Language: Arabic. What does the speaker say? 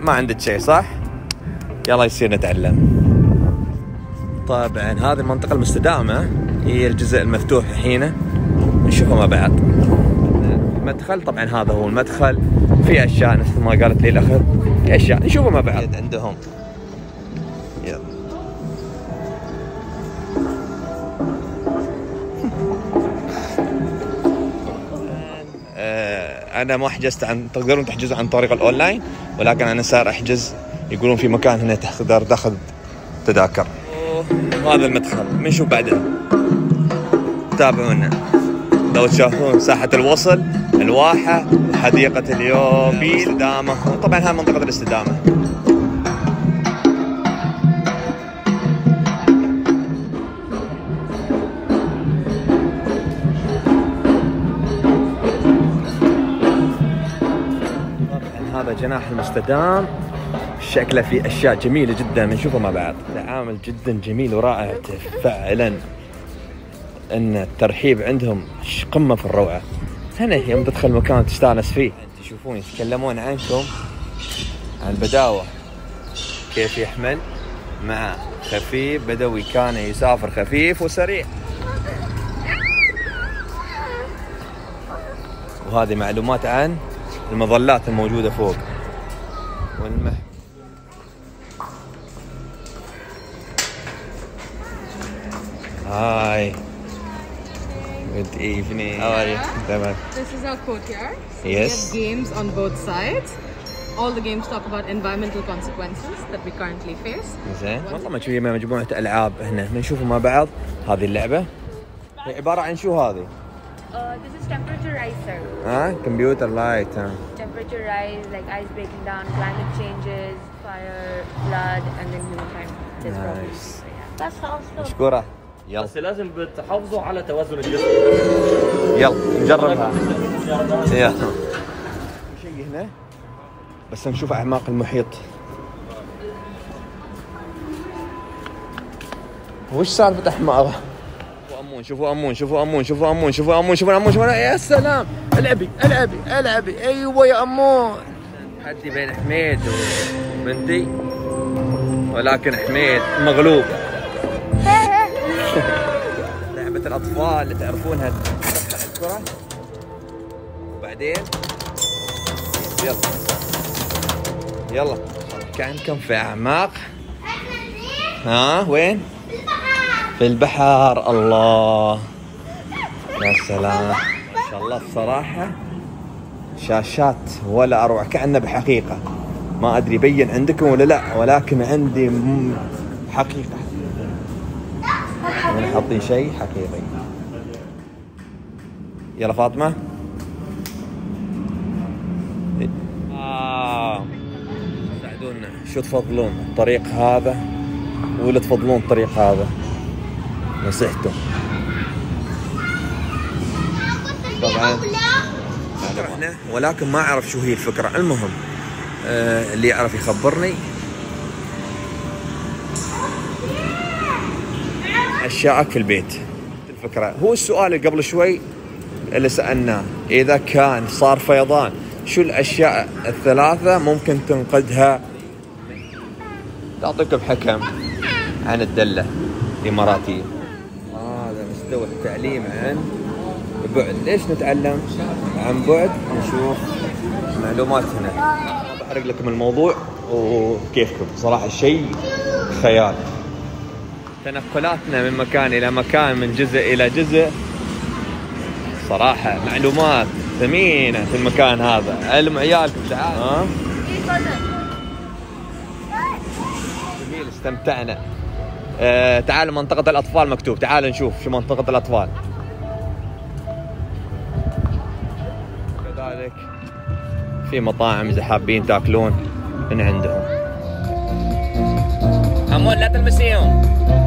ما عندك شيء صح؟ يلا يصير نتعلم. طبعا هذه المنطقة المستدامة هي الجزء المفتوح الحين نشوفه مع بعض. المدخل طبعا هذا هو المدخل، في اشياء مثل ما قالت لي الاخت، في اشياء نشوفه مع بعض عندهم. يلا انا ما حجزت تقدرون تحجزوا عن طريق الاونلاين، ولكن انا صار احجز، يقولون في مكان هنا تقدر تاخذ تذاكر. وهذا المدخل بنشوف بعدين، تابعونا. لو تشوفون ساحة الوصل، الواحة، حديقة اليوم، الاستدامة، طبعا هاي منطقة الاستدامة. طبعا هذا جناح المستدام، شكله فيه اشياء جميلة جدا بنشوفها مع بعض. تعامل جدا جميل ورائع فعلا، ان الترحيب عندهم قمة في الروعة. هنا يوم تدخل مكان تستانس فيه. تشوفون يتكلمون عنكم عن البداوة، كيف يحمل مع خفيف بدوي، كان يسافر خفيف وسريع. وهذه معلومات عن المظلات الموجودة فوق هاي. Good evening. How are you? This is our courtyard. So yes. We have games on both sides. All the games talk about environmental consequences that we currently face. زين. والله مجموعة ألعاب هنا بنشوفها مع بعض. هذه اللعبة هي عبارة عن شو هذه؟ This is temperature rise, sir. Computer light. Temperature rise, like ice breaking down, climate changes, fire, flood, and then humankind. Nice. That's also. مشكورة. يلا. بس لازم بتحافظوا على توازن الجسم. يلا نجربها. يلا. شيء هنا بس نشوف أعماق المحيط. وش سالفة أحماقه؟ شوفوا أمون، شوفوا أمون، شوفوا أمون، شوفوا أمون، شوفوا أمون، شوفوا أمون. يا سلام، العبي العبي العبي، أيوة يا أمون. تحدي بين حميد وبنتي، ولكن حميد مغلوب. لعبة الأطفال اللي تعرفونها، الكرة وبعدين يلا يلا كأنكم في أعماق. وين؟ في البحر. الله يا سلام، ما شاء الله. الصراحة شاشات ولا أروع، كأنه بحقيقة. ما أدري يبين عندكم ولا لا، ولكن عندي حقيقة. من حاطين شيء حقيقي. يلا فاطمة. ساعدونا، شو تفضلون، الطريق هذا ولا تفضلون الطريق هذا؟ نصيحته. طبعا رحنا ولكن ما أعرف شو هي الفكرة. المهم اللي يعرف يخبرني. أشياءك في البيت. الفكرة هو السؤال اللي قبل شوي اللي سألناه، إذا كان صار فيضان شو الأشياء الثلاثة ممكن تنقذها؟ تعطيكم حكم عن الدلة الإماراتية. هذا مستوى التعليم عن بعد. ليش نتعلم عن بعد؟ نشوف معلومات هنا. بحرق لكم الموضوع وكيفكم. صراحة شيء خيال. تنقلاتنا من مكان إلى مكان، من جزء إلى جزء، صراحة معلومات ثمينة في المكان هذا. علم عيالكم. تعالوا. جميل، استمتعنا. تعالوا منطقة الأطفال مكتوب، تعالوا نشوف شو منطقة الأطفال. كذلك في مطاعم إذا حابين تاكلون من عندهم. أمون لا تلمسيهم.